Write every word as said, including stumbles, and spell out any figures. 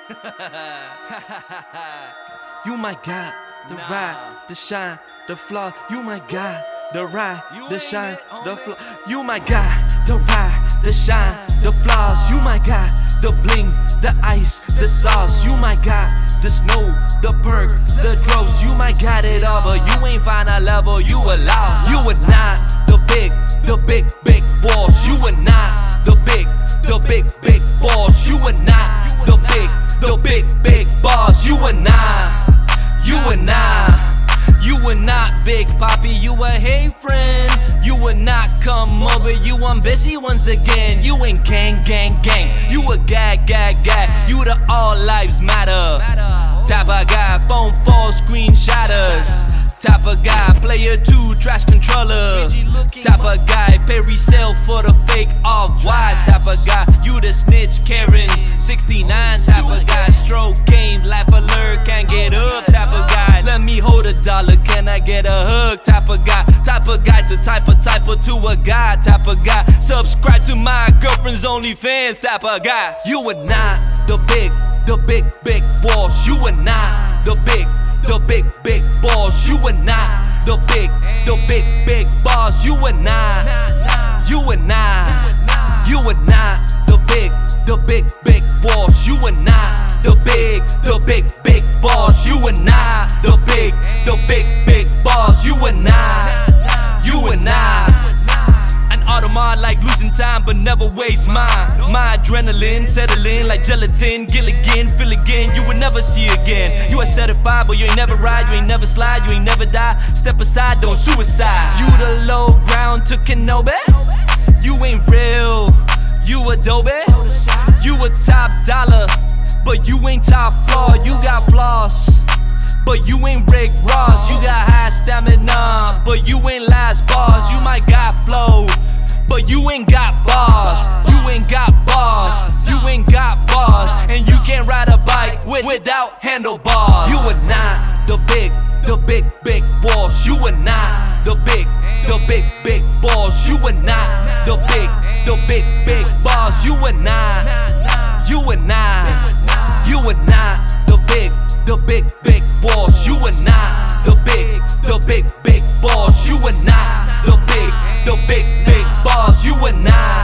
You my God, the Nah. ride, the shine, the flaw. You my God, the ride, You the ain't shine, it, the homie. flaw. You my God, the ride, the shine, the flaws. You my God, the bling, the ice, the sauce. You my God, the snow, the perk, the droves. You my God it all, but you ain't find a level. You a lost. You are not the big, the big, big boss. You are not the big, the big, big boss. You are not the big, the big, big boss. You are not. You are not. You are not Big Poppy. You a hey friend. You will not come over. You I'm busy once again. You ain't gang, gang, gang. You a gag, gag, gag. You the all lives matter. Type of guy, phone fall, screenshotters. Type of guy, player two, trash controller. Type of guy, pay resale for the fake off-whites. Type of guy, you the snitch, Karen sixty-nine. Type of guy, stroke game, life alert, can't get up. Type of guy, let me hold a dollar, can I get a hug? Type of guy, type of guy to type of type of to a guy. Type of guy, subscribe to my girlfriend's OnlyFans. Type of guy, you are not the big, the big, big boss. You are not the big, the big, big boss. You are not the big, the big, big boss. You are not. You are not. You are not the big, the big, big boss. You are not the big, the big, big boss. You are not the big, the big, big boss. You are not. You are not. An Audemars like losing time but never waste mine. My adrenaline settling like gelatin. Gilligan, feel again, you will never see again. You are certified but you ain't never ride. You ain't never slide, you ain't never die. Step aside, don't suicide. You the low ground to Kenobi. You ain't real, you Adobe. You a top dollar, but you ain't top floor. You got flaws, but you ain't Rick Ross. You got high stamina, but you ain't last bars. You might got flow, but you ain't got bars. You ain't got bars. You ain't got bars. And you can't ride a bike with, without handlebars. You are not the big, the big, big boss. You are not the big, the big, big boss. You are not the big, the big, big boss. You are not. You are not. You are not the big, the big, big boss. You are not the big, the big, big boss. You are not the big, the big, big boss. You are not.